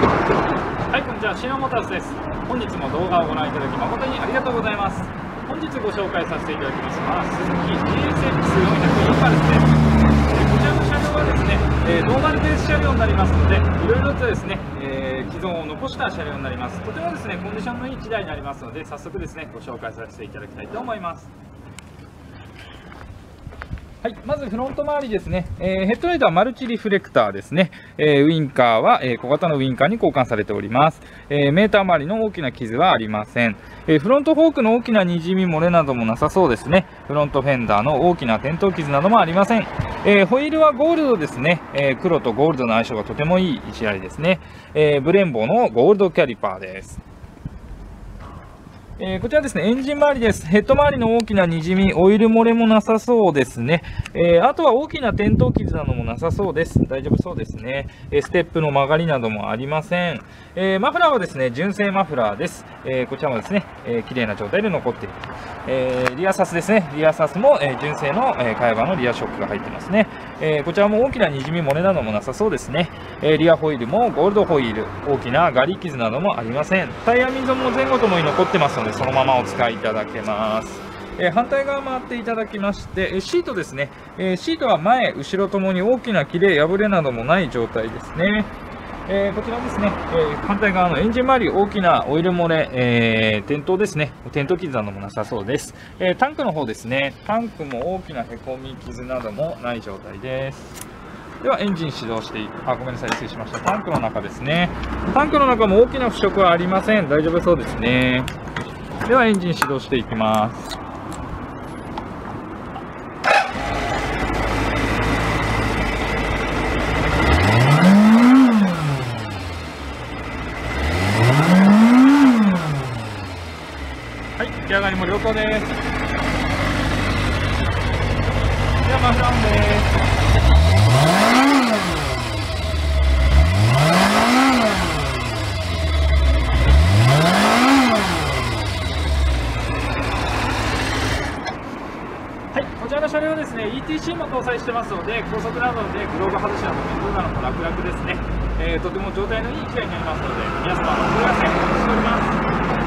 はい、こんにちは。シノモーターズです。本日も動画をご覧いただき誠にありがとうございます。本日ご紹介させていただきますのは、スズキ GSX400 インパルスです。こちらの車両はですね、ノーマルベース車両になりますので、いろいろとですね、既存を残した車両になります。とてもですね、コンディションのいい1台になりますので、早速ですね、ご紹介させていただきたいと思います。はい、まずフロント周りですね、ヘッドライトはマルチリフレクターですね、ウインカーは、小型のウインカーに交換されております。メーター周りの大きな傷はありません。フロントフォークの大きなにじみ漏れなどもなさそうですね。フロントフェンダーの大きな転倒傷などもありません。ホイールはゴールドですね、黒とゴールドの相性がとてもいい1台ですね。ブレンボのゴールドキャリパーです。こちらですね、エンジン周りです。ヘッド周りの大きなにじみ、オイル漏れもなさそうですね。あとは大きな転倒傷などもなさそうです。大丈夫そうですね。ステップの曲がりなどもありません。マフラーはですね、純正マフラーです。こちらもですね、綺麗な状態で残っている。リアサスですね。リアサスも、純正の、カヤバのリアショックが入ってますね。こちらも大きなにじみ漏れなどもなさそうですね。リアホイールもゴールドホイール、大きなガリ傷などもありません。タイヤ溝も前後ともに残ってますので、そのままお使いいただけます。反対側回っていただきまして、シートですね。シートは前、後ろともに大きな切れ、破れなどもない状態ですね。こちらですね、反対側のエンジン周り、大きなオイル漏れ、転倒ですね。転倒傷などもなさそうです。タンクの方ですね。タンクも大きなへこみ傷などもない状態です。ではエンジン始動してごめんなさい、失礼しました。タンクの中ですね。タンクの中も大きな腐食はありません。大丈夫そうですね。ではエンジン始動していきます。はい、出来上がりも良好です。ではマフラーオンです。はい、こちらの車両ですね、ETC も搭載してますので、高速などでグローブ外しなど面倒なのも楽々ですね。とても状態のいい機械になりますので、皆様お問い合わせお待ちしております。